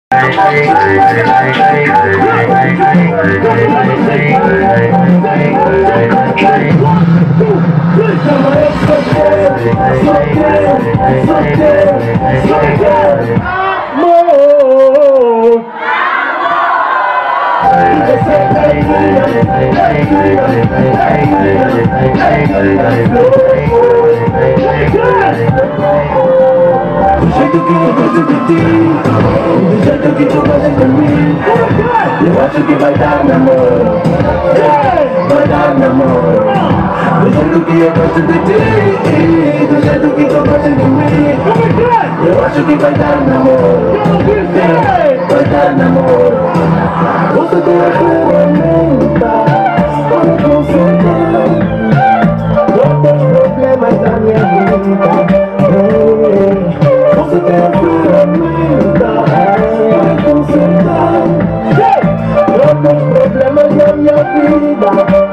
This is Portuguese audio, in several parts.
Do jeito que eu gosto de ti, do jeito que tu gostas de mim, eu acho que vai dar namoro, vai dar namoro. Do jeito que eu gosto de ti, do jeito que tu gostas de mim, eu acho que vai dar namoro, vai dar namoro. Você tem a ferramenta para consertar todos os problemas da minha vida. Você tem a ferramenta para consertar todos os problemas da minha vida.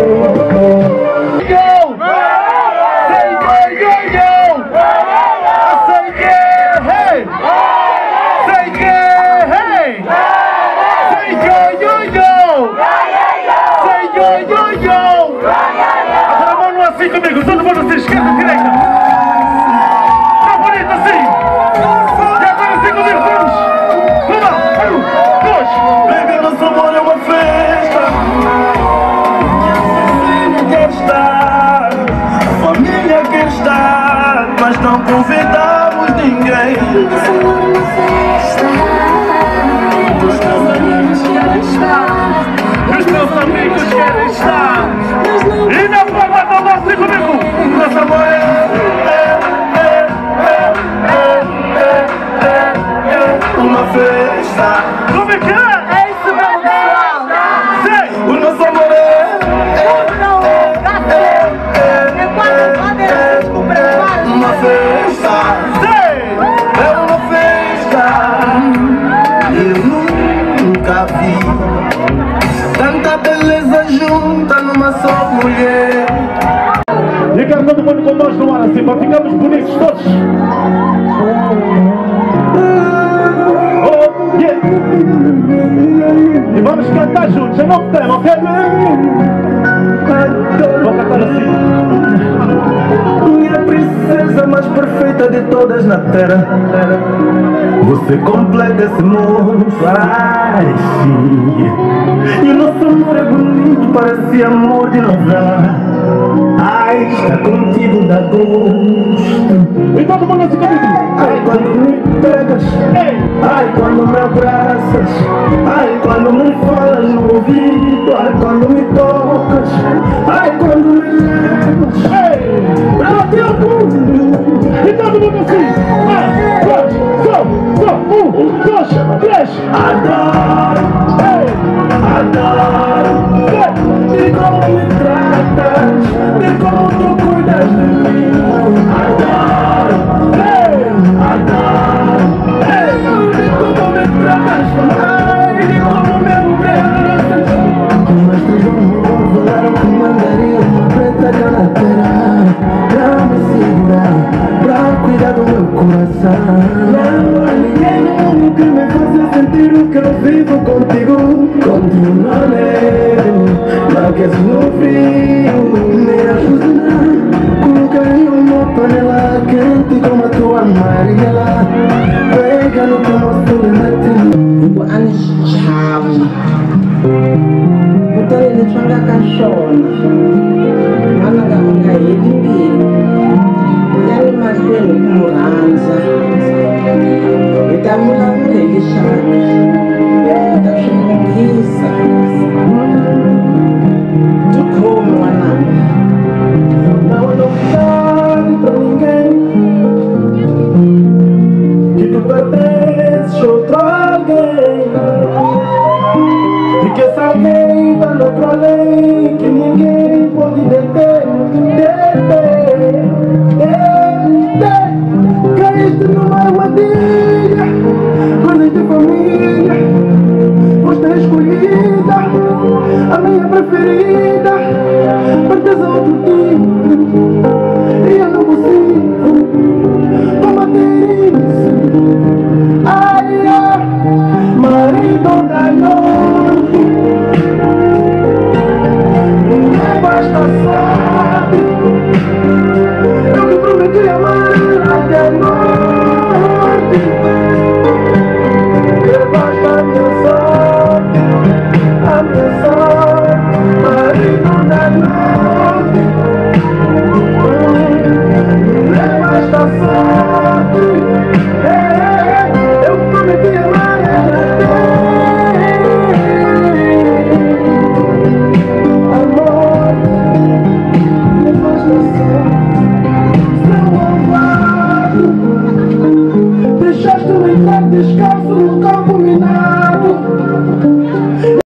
Agora a mão assim comigo, todo mundo assim, esquerda, direita. Tá bonito assim. E agora assim comigo, vamos. Vamos, 1, 2. Baby, nosso amor é uma festa. A família quer estar, a família quer estar, mas não convidamos ninguém. Nosso amor é uma festa. Os teus amigos querem estar. Os meus amigos querem estar. E na palma da mão assim comigo. Nosso amor é uma festa. como é que é? É isso mesmo, pessoal. Sei. O nosso amor uma festa. Sei. É uma festa. Eu nunca vi tanta beleza junta numa só mulher. E quero todo mundo com nós no ar assim, para ficarmos bonitos todos. Oh, yeah. E vamos cantar juntos, é novo tema, ok? Vamos cantar assim. Minha princesa mais perfeita de todas na terra. Você completa esse mundo. Ai, sim. E o nosso amor é bonito, parece amor de novela. Ai, estar contigo dá gosto. E todo mundo assim comigo. Ai, quando me pegas. Ai, quando me abraças. Ai, quando me falas no ouvido. Ai, quando me tocas. Ai, quando me levas pra teu mundo. E todo mundo assim. 1, 2, 3. Adoro, adoro. De como me tratas, de como tu cuidas de mim. Adoro, adoro. De como me tratas, ai, de como me abraças. Com estes amor falaram que mandaria uma preta carteira pra me segurar, pra cuidar do meu coração. Não há ninguém no mundo que me faça sentir o que eu vivo contigo. Contigo no negro, não aqueces no frio, me ajuda. Colocaria uma panela quente como a tua amarela. Pega no teu moço e mete-me. Anos chave. Então ele chama cachorro. Anaga unga yedimbi. Yani maswele kumuranza. Itamula kule shaka. Itashungisa. Tukomo wananga. Não, eu não falo pra ninguém que tu pertences a outro alguém. E que essa alguém